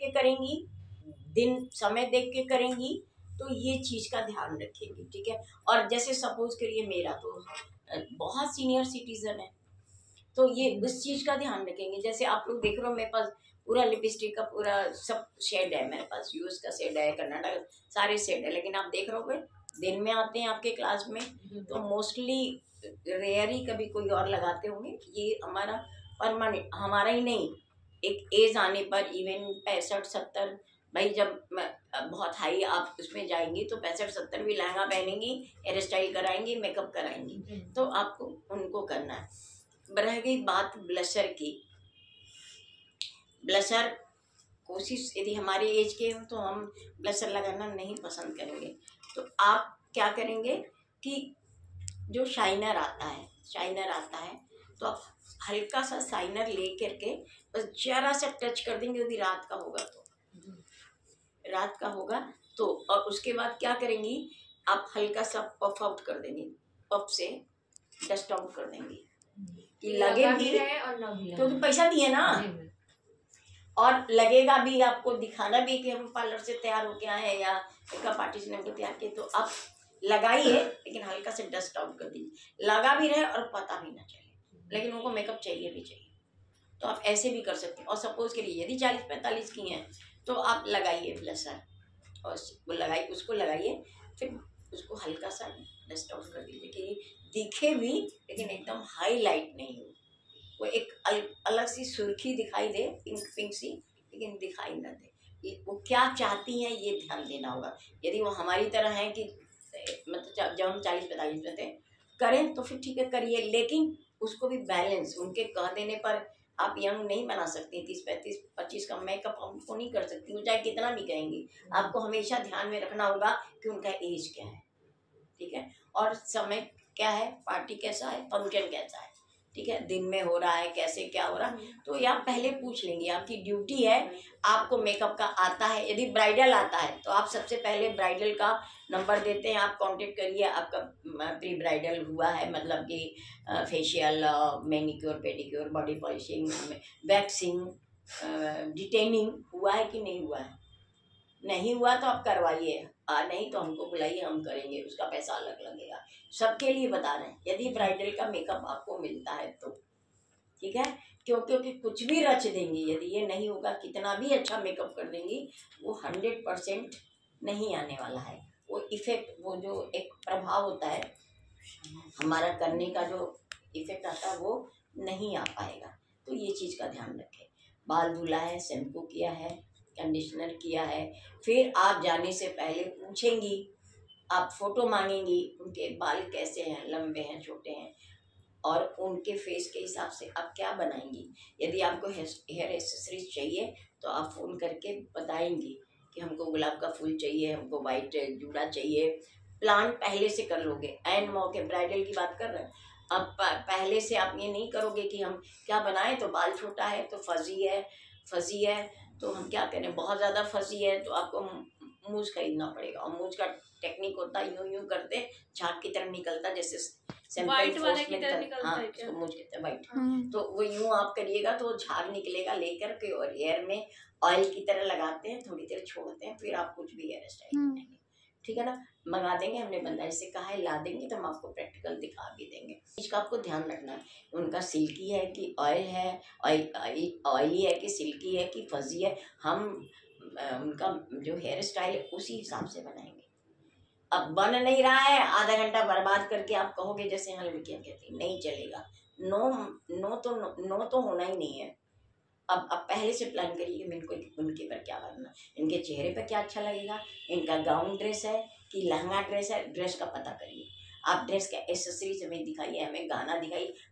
के करेंगी, दिन समय देख के करेंगी, तो ये चीज़ का ध्यान रखेंगे, ठीक है। और जैसे सपोज करिए मेरा तो बहुत सीनियर सिटीजन है, तो ये उस चीज़ का ध्यान रखेंगे। जैसे आप लोग देख रहे हो मेरे पास पूरा लिपस्टिक का पूरा सब शेड है, मेरे पास यूएस का शेड है, कनाडा सारे शेड है, लेकिन आप देख रहे हो दिन में आते हैं आपके क्लास में तो मोस्टली रेयर ही कभी कोई और लगाते होंगे। ये हमारा परमानेंट, हमारा ही नहीं, एक एज आने पर इवन 65-70, भाई जब बहुत हाई आप उसमें जाएंगी तो 65-70 भी लहंगा पहनेंगी, हेयर स्टाइल कराएंगी, मेकअप कराएंगी, तो आपको उनको करना है। रह गई बात ब्लशर की, ब्लशर कोशिश यदि हमारे एज के हो तो हम ब्लशर लगाना नहीं पसंद करेंगे। तो आप क्या करेंगे कि जो शाइनर आता है तो आप हल्का सा शाइनर ले करके बस जरा सा टच कर देंगे, यदि रात का होगा तो और उसके बाद क्या करेंगी आप हल्का सा पफ आउट कर देंगे, पफ से डस्ट आउट कर देंगे कि लगे भी, क्योंकि पैसा दिए ना, और लगेगा भी, आपको दिखाना भी कि हम पार्लर से तैयार होके आए हैं या मेकअप आर्टिस्ट ने हमको तैयार किया, तो आप लगाइए लेकिन हल्का से डस्ट आउट कर दीजिए, लगा भी रहे और पता भी ना चले, लेकिन उनको मेकअप चाहिए भी चाहिए। तो आप ऐसे भी कर सकते हैं। और सपोज के लिए यदि 40-45 की हैं तो आप लगाइए ब्लशर और उसको लगाइए, फिर उसको हल्का सा डस्ट आउट कर दीजिए कि दिखे भी लेकिन एकदम हाईलाइट नहीं हो, वो एक अलग सी सुर्खी दिखाई दे, पिंक सी, लेकिन दिखाई ना दे। वो क्या चाहती हैं ये ध्यान देना होगा। यदि वो हमारी तरह है कि मतलब जब हम 40-45 में थे करें तो फिर ठीक है करिए, लेकिन उसको भी बैलेंस, उनके कह देने पर आप यंग नहीं बना सकती। 30-35-25 का मेकअप हमको नहीं कर सकती, वो चाहे कितना भी कहेंगी। आपको हमेशा ध्यान में रखना होगा कि उनका एज क्या है, ठीक है, और समय क्या है, पार्टी कैसा है, फंक्शन कैसा है, ठीक है, दिन में हो रहा है, कैसे क्या हो रहा है, तो ये आप पहले पूछ लेंगे। आपकी ड्यूटी है, आपको मेकअप का आता है, यदि ब्राइडल आता है तो आप सबसे पहले ब्राइडल का नंबर देते हैं, आप कांटेक्ट करिए, आपका प्री ब्राइडल हुआ है, मतलब कि facial, manicure, pedicure, body polishing, waxing, detanning हुआ है कि नहीं हुआ है, नहीं हुआ तो आप करवाइए, नहीं तो हमको बुलाइए, हम करेंगे, उसका पैसा अलग लगेगा। सबके लिए बता रहे हैं, यदि ब्राइडल का मेकअप आपको मिलता है तो ठीक है, क्योंकि कुछ भी रच देंगी, यदि ये नहीं होगा, कितना भी अच्छा मेकअप कर देंगी, वो 100% नहीं आने वाला है। वो इफेक्ट, वो जो एक प्रभाव होता है हमारा करने का, जो इफेक्ट आता है वो नहीं आ पाएगा। तो ये चीज़ का ध्यान रखें। बाल धुला है, शैम्पू किया है, कंडीशनर किया है, फिर आप जाने से पहले पूछेंगी, आप फोटो मांगेंगी, उनके बाल कैसे हैं, लंबे हैं, छोटे हैं, और उनके फेस के हिसाब से आप क्या बनाएंगी। यदि आपको हेयर एक्सेसरीज चाहिए तो आप फ़ोन करके बताएंगी कि हमको गुलाब का फूल चाहिए, हमको वाइट जूड़ा चाहिए। प्लान पहले से कर लोगे, एंड मौके ब्राइडल की बात कर रहे हैं, अब पहले से आप ये नहीं करोगे कि हम क्या बनाएं, तो बाल छोटा है तो फजी है तो हम क्या करें, बहुत ज़्यादा फजी है तो आपको मूछ खरीदना पड़ेगा, और मूछ का टेक्निक होता है, यूं करते झाग की तरह निकलता, जैसे वाइट वाले की तरह निकलता है क्या? मूछ कहते हैं वाइट, तो वो यूं आप करिएगा तो झाग निकलेगा लेकर के, और हेयर में ऑयल की तरह लगाते हैं, थोड़ी देर छोड़ते हैं, फिर आप कुछ भी हेयर स्टाइल बनाएंगे, ठीक है ना। मंगा देंगे, हमने बंदा से कहा है ला देंगे, तो हम आपको प्रैक्टिकल दिखा भी देंगे। इसका आपको ध्यान रखना है, उनका सिल्की है कि ऑयल है, ऑयली है कि सिल्की है कि फजी है, हम उनका जो हेयर स्टाइल है उसी हिसाब से बनाएंगे। अब बन नहीं रहा है, आधा घंटा बर्बाद करके आप कहोगे, जैसे यहाँ लड़कियाँ कहती नहीं चलेगा, नो तो होना ही नहीं है। अब पहले से प्लान करिए कि इनको उनके पर क्या करना, इनके चेहरे पर क्या अच्छा लगेगा, इनका गाउन ड्रेस है कि लहंगा ड्रेस है, ड्रेस का पता करिए। आप ड्रेस का एक्सेसरीज हमें दिखाइए, हमें गाना दिखाइए,